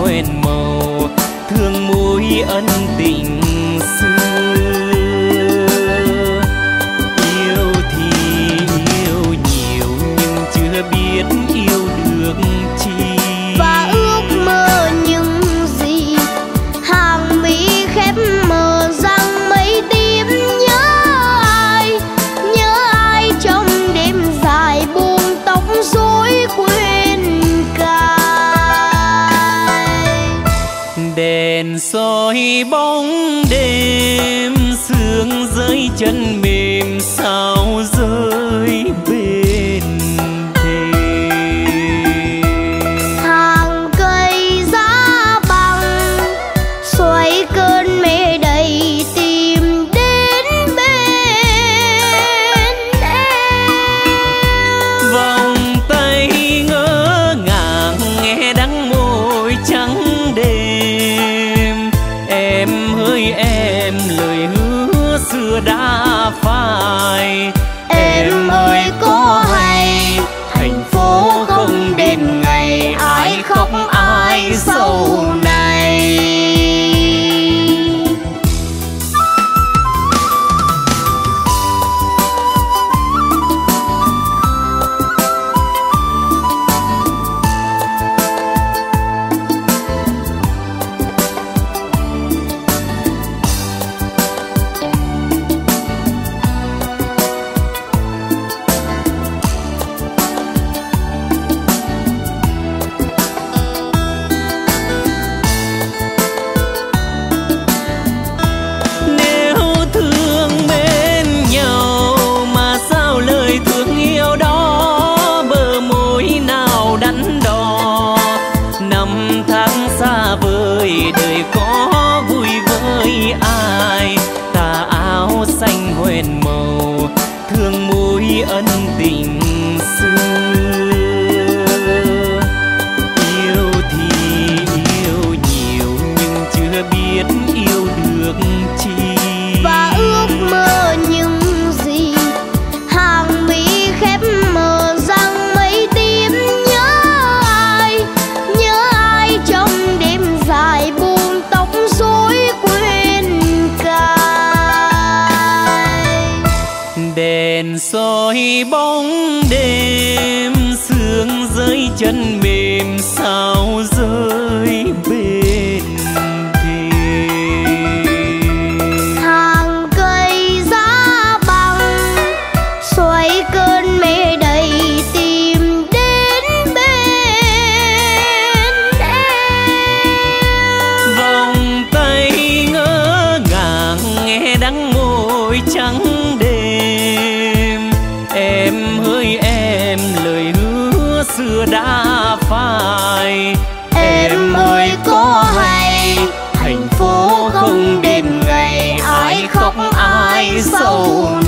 hoen màu, thương mối ân tình xưa. Yêu thì yêu nhiều nhưng chưa biết yêu được chi, và ước mơ những gì hàng mi khép mờ rằng mấy tim nhớ ai trong đêm dài buông tóc rối quên cài. Đèn soi bóng đêm, sương rơi chân mềm sao rơi bên thềm. Hàng cây giá bằng xoay cơn mê đầy tìm đến bên em. Vòng tay ngỡ ngàng nghe đắng môi trắng đêm. Em ơi em, lời hứa xưa đã phai. Em ơi có hay thành phố không đêm ngày, ai khóc ai sầu này. Đời có vui với ai, tà áo xanh hoen màu, thương mối ân tình xưa. Yêu thì yêu nhiều nhưng chưa biết yêu được chi, và ước mơ những gì hàng mi khép mờ rằng mấy tim nhớ ai trong đêm dài buông tóc rối quên cài. Đèn soi bóng đêm, sương rơi chân mềm sao rơi bên thềm. Hàng cây giá bằng xoay cơn mê đầy tìm đến bên em. Vòng tay ngỡ ngàng nghe đắng môi trắng đêm. Em ơi em, lời hứa xưa đã phai. Em ơi có hay thành phố không đêm ngày, ai khóc ai sầu